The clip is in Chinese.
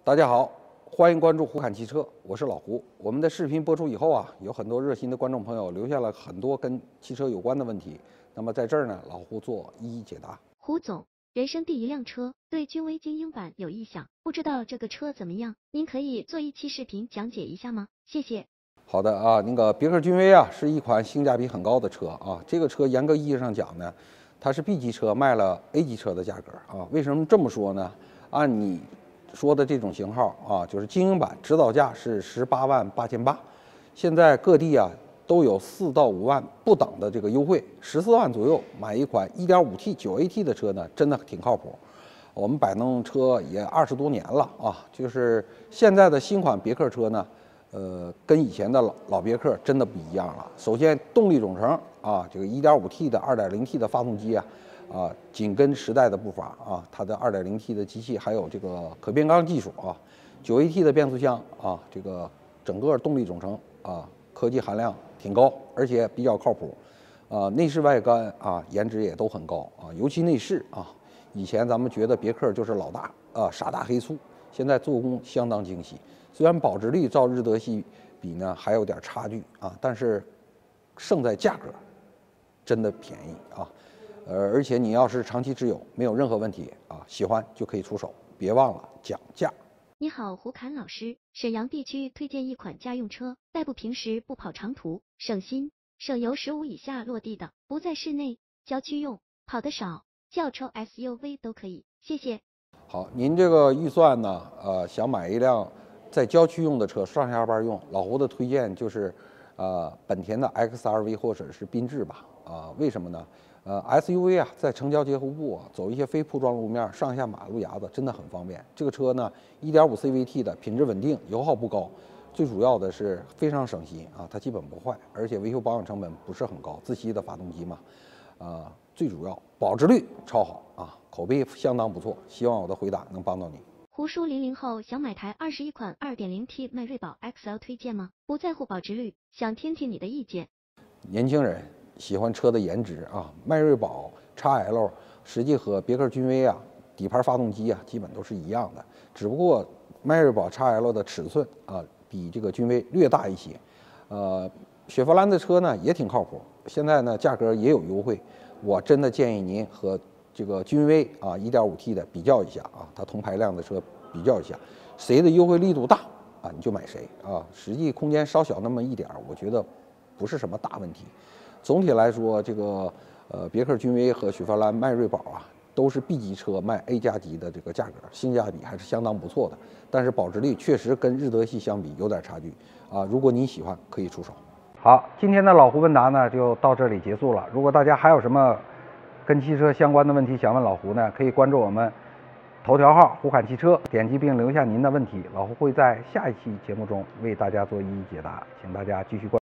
大家好，欢迎关注胡侃汽车，我是老胡。我们的视频播出以后啊，有很多热心的观众朋友留下了很多跟汽车有关的问题。那么在这儿呢，老胡做一一解答。 胡总，人生第一辆车，对君威精英版有意向，不知道这个车怎么样？您可以做一期视频讲解一下吗？谢谢。 好的啊，那个别克君威啊，是一款性价比很高的车啊。这个车严格意义上讲呢，它是 B 级车卖了 A 级车的价格啊。为什么这么说呢？按你说的这种型号啊，就是精英版，指导价是18.888万，现在各地啊都有4到5万不等的这个优惠，14万左右买一款 1.5T 9AT 的车呢，真的挺靠谱。我们摆弄车也20多年了啊，就是现在的新款别克车呢，跟以前的老别克真的不一样了。首先动力总成啊，这个 1.5T 的 2.0T 的发动机啊，紧跟时代的步伐啊，它的 2.0T 的机器还有这个可变缸技术啊，9AT 的变速箱啊，这个整个动力总成啊，科技含量挺高，而且比较靠谱。内饰外观啊，颜值也都很高啊，尤其内饰啊，以前咱们觉得别克就是老大啊，傻大黑粗，现在做工相当精细。虽然保值率照日德系比呢还有点差距啊，但是胜在价格，真的便宜啊。而且你要是长期持有，没有任何问题啊，喜欢就可以出手，别忘了讲价。 你好，胡侃老师，沈阳地区推荐一款家用车，代步平时不跑长途，省心省油，15以下落地的，不在室内，郊区用，跑得少，轿车 SUV 都可以，谢谢。 好，您这个预算呢，想买一辆在郊区用的车，上下班用，老胡的推荐就是，本田的 XRV 或者是缤智吧，为什么呢？SUV 啊，在城郊结合部啊，走一些非铺装路面，上下马路牙子真的很方便。这个车呢，1.5 CVT 的，品质稳定，油耗不高，最主要的是非常省心啊，它基本不坏，而且维修保养成本不是很高，自吸的发动机嘛，最主要保值率超好啊，口碑相当不错。希望我的回答能帮到你。 胡叔00后想买台21款 2.0T 迈锐宝 XL 推荐吗？不在乎保值率，想听听你的意见。 年轻人喜欢车的颜值啊，迈锐宝 XL 实际和别克君威啊底盘发动机啊基本都是一样的，只不过迈锐宝 XL 的尺寸啊比这个君威略大一些。雪佛兰的车呢也挺靠谱，现在呢价格也有优惠，我真的建议您和这个君威啊 1.5T 的比较一下啊，它同排量的车比较一下，谁的优惠力度大啊你就买谁啊，实际空间稍小那么一点，我觉得不是什么大问题。总体来说，这个别克君威和雪佛兰迈锐宝啊，都是 B 级车卖 A 加级的这个价格，性价比还是相当不错的。但是保值率确实跟日德系相比有点差距啊。如果你喜欢，可以出手。好，今天的老胡问答呢就到这里结束了。如果大家还有什么跟汽车相关的问题想问老胡呢，可以关注我们头条号胡侃汽车，点击并留下您的问题，老胡会在下一期节目中为大家做一一解答，请大家继续关注。